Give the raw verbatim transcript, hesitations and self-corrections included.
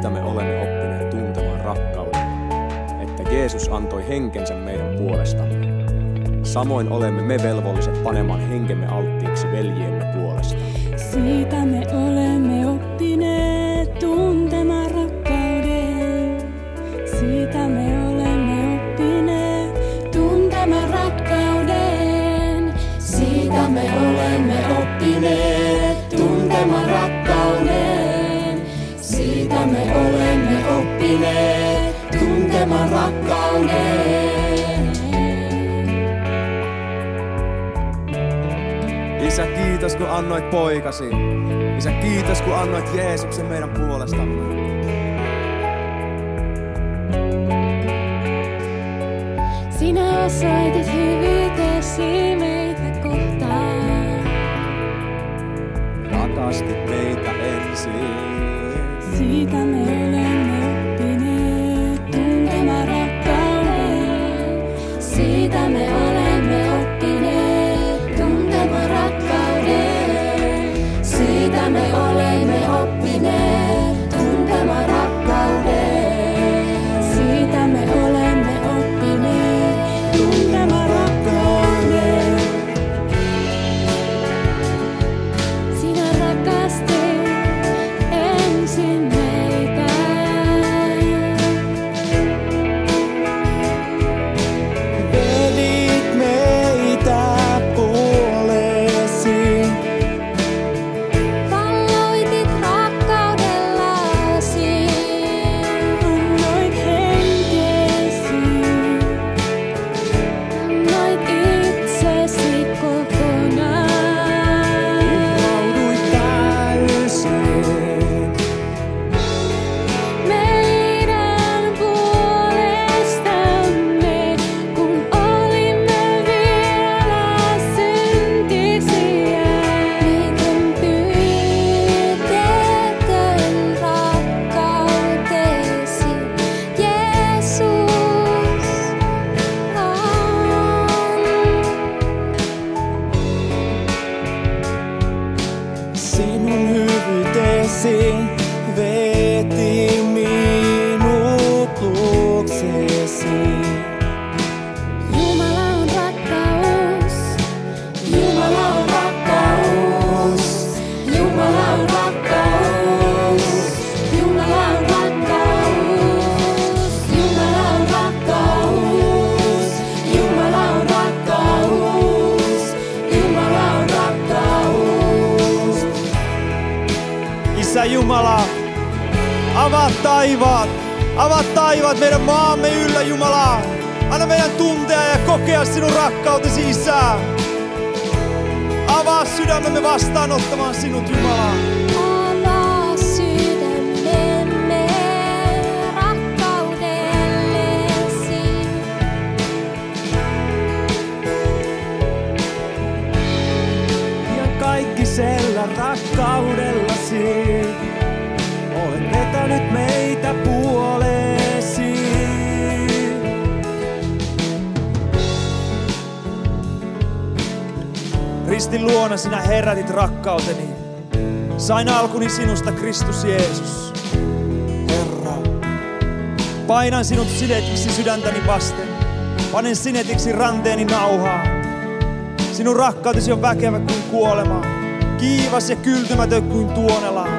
Siitä me olemme oppineet tuntemaan rakkauden, että Jeesus antoi henkensä meidän puolestamme. Samoin olemme me velvolliset panemaan henkemme alttiiksi veljiemme puolesta. Siitä me olemme oppineet tuntemaan rakkauden. Siitä me olemme oppineet tuntemaan rakkauden. Siitä me olemme oppineet tuntemaan rakkauden. Siitä me olemme oppineet tuntemaan rakkauden. Isä, kiitos kun annoit poikasi. Isä, kiitos kun annoit Jeesuksen meidän puolestamme. Sinä osoitit hyvyytesi meitä kohtaan. Rakastit meitä ensin. Siitä me olemme oppineet tuntemaan rakkauden. Siitä me olemme oppineet tuntemaan rakkauden. Siitä me olemme oppineet tuntemaan rakkauden. Siitä me olemme oppineet tuntemaan rakkauden. Sinä rakastit ensin meitä. Vedit meitä puolesi. Valloitit rakkaudellasi. Annoit henkesi. Annoit itsesi kokonaan. Uhrauduit täysin. Meidän puolestamme, kun olimme vielä syntisiä. Miten pyytetön rakkautesi, Jeesus, on. Sinun hyvyytesi veti minut luoksesi. Jumala on rakkaus. Jumala on rakkaus. Jumala on rakkaus. Jumala on rakkaus. Jumala on rakkaus. Jumala on rakkaus. Jumala on rakkaus. Isä Jumala, avaa taivaat, avaa taivaat meidän maamme yllä, Jumala. Anna meidän tuntea ja kokea sinun rakkautesi, Isä. Avaa sydämemme vastaanottamaan sinut, Jumala. Avaa sydämemme rakkaudellesi. Ja kaikkisella rakkaudellasi olet vetänyt meitä puolesi. Ristin luona sinä herätit rakkauteni. Sain alkuni sinusta, Kristus Jeesus. Herra, painan sinut sinetiksi sydäntäni vasten. Panen sinetiksi ranteeni nauhaan. Sinun rakkautesi on väkevä kuin kuolema, kiivas ja kyltymätön kuin tuonela.